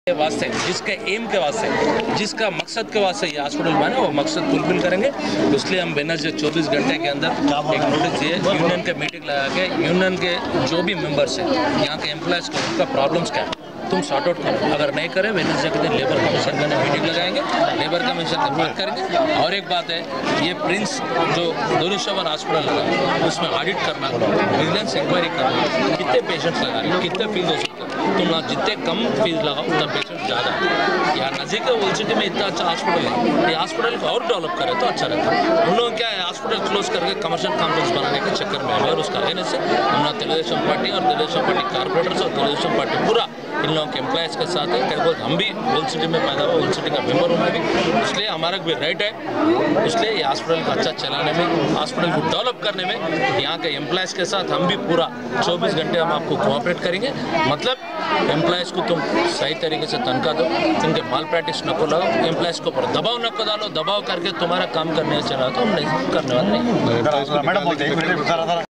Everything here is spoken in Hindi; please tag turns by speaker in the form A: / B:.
A: के वास्ते, जिसके एम के वास्ते, जिसका मकसद के वास्ते ये हॉस्पिटल बना वो मकसद फुलफिल करेंगे। इसलिए हम वेडनेसडे 24 घंटे के अंदर एक नोटिस दिए, यूनियन के मीटिंग लगा के यूनियन के जो भी मेंबर्स हैं, यहाँ के एम्प्लॉयज़ का प्रॉब्लम्स क्या है तुम सॉर्ट आउट करो। अगर नहीं करें वेडनेसडे के दिन लेबर कमीशन में मीटिंग लगाएंगे, लेबर कमीशन से बात करेंगे। और एक बात है, ये प्रिंस जो दुर्रे शेहवर हॉस्पिटल लगा उसमें ऑडिट करना, विजिलेंस इंक्वायरी करना, कितने पेशेंट्स लगा रहे, कितने फीस हो सकते हैं। तुम ना जितने कम फीस लगाओ उतना पेशेंट ज़्यादा है। यहाँ नज़दीक है ओल्ड सिटी में इतना अच्छा हॉस्पिटल है, ये हॉस्पिटल को और डेवलप करे तो अच्छा रहता है। उन लोग क्या है हॉस्पिटल क्लोज करके कमर्शियल कॉम्प्लेक्स बनाने के चक्कर में है और उसका अगेंस्ट से हम तेलुगुदेशम पार्टी और तेलुगुदेशम पार्टी कारपोरेटर्स और तेलुगुदेशम पार्टी पूरा इन लोगों के एम्प्लॉयज़ के साथ है। हम भी ओल्ड सिटी में पैदा हुआ, ओल्ड सिटी का मेंबर हूँ मैं भी, इसलिए हमारा भी राइट है। इसलिए ये हॉस्पिटल को अच्छा चलाने में, हॉस्पिटल को डेवलप करने में यहाँ के एम्प्लॉयज़ के साथ हम भी पूरा 24 घंटे हम आपको कोऑपरेट करेंगे। मतलब एम्प्लॉयज़ को तुम सही तरीके से तनख्वाह दो, उनके माल प्रैक्टिस नको लगाओ, एम्प्लॉयज़ के ऊपर दबाव नको डालो, दबाव करके तुम्हारा काम करने चला तो हम नहीं करने वाले नहीं।